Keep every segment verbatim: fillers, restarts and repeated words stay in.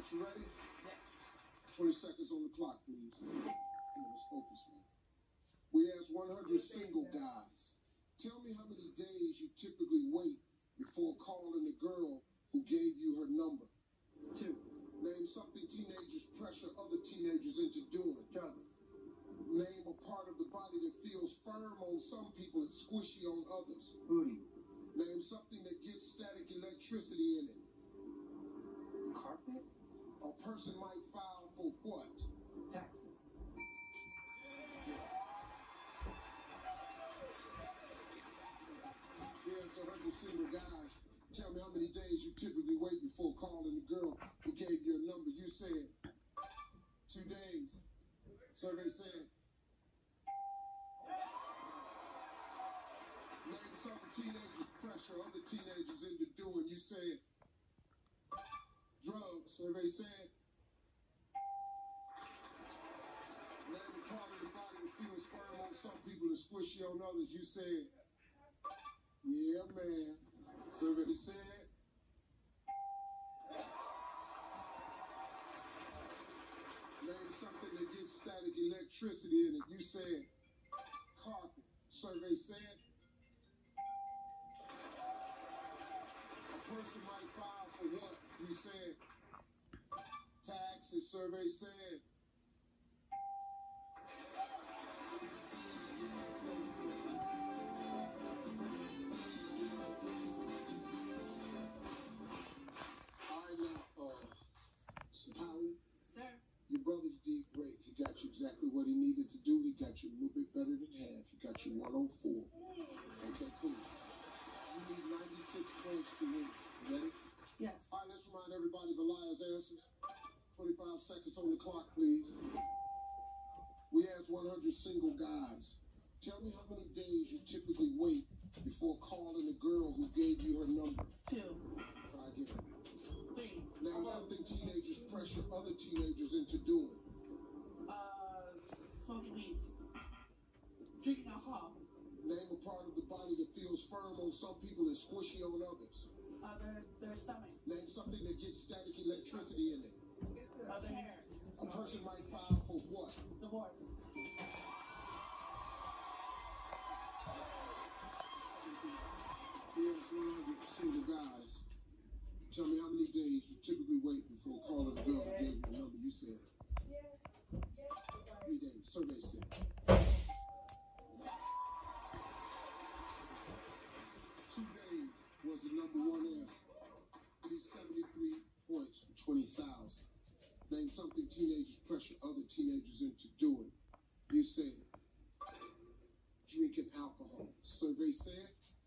right, you ready? Yeah. twenty seconds on the clock, please. Come on, let's focus, man. We asked one hundred single guys. Tell me how many days you typically wait before calling the girl who gave you her number. Two. Name something teenagers pressure other teenagers into doing. Drugs. Name a part of the body that feels firm on some people and squishy on others. Booty. Name something that gets static electricity in it. Carpet. A person might file for what? Taxes. Here's one hundred single guys. Tell me how many days you typically wait before calling the girl who gave you a number. You said two days. Survey said. Name something teenagers pressure other teenagers into doing. You said drugs. Survey said. Name a part of the body that feels firm on some people and squishy on others. You said, yeah, man. Survey said. Name something that gets static electricity in it. You said carpet. Survey said. A person might file for what? You said taxes. Survey said. Sir. Your brother did great. He got you exactly what he needed to do. He got you a little bit better than half. He got you one oh four. Okay, cool. You need ninety-six points to win. You ready? Yes. All right, let's remind everybody of Elias' answers. twenty-five seconds on the clock, please. We asked one hundred single guys. Tell me how many days you typically wait before calling the girl who gave you her number. Two. Try again. Three. Name something teenagers pressure other teenagers into doing. Uh, smoking weed. Drinking alcohol. Name a part of the body that feels firm on some people and squishy on others. Uh, their, their stomach. Name something that gets static electricity in it. Uh, their hair. A person might file for what? Divorce. Here's one hundred single guys. Tell me how many days you typically wait before calling a girl who gave you a number. You said three days. Survey said. Two days was the number one answer. These seventy-three points for twenty thousand. Name something teenagers pressure other teenagers into doing. You said drinking alcohol. Survey said.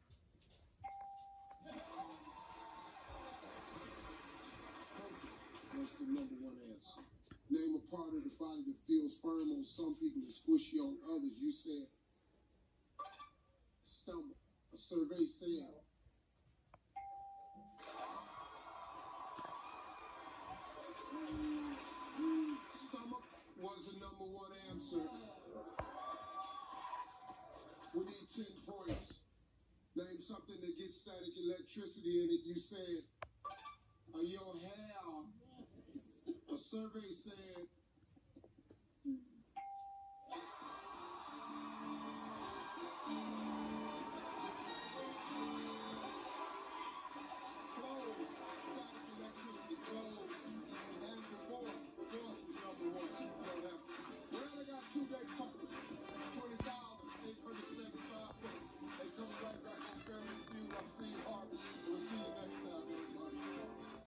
That's the number one answer. Name a part of the body that feels firm on some people and squishy on others. You said stomach. A survey said stomach was the number one answer. We need ten points. Name something that gets static electricity in it. You said uh, your hair. A survey said